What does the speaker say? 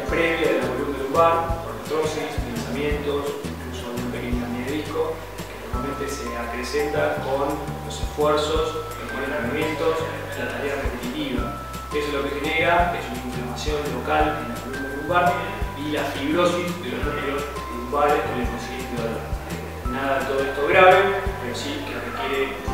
previa de la columna lumbar, por artrosis, pinzamientos, incluso un pequeño añadisco que normalmente se acrecenta con los esfuerzos, los buenos entrenamientos, la tarea repetitiva. Eso lo que genera es una inflamación local en la columna lumbar y la fibrosis de los nervios lumbares con el consiguiente dolor. Nada de todo esto grave, pero sí que requiere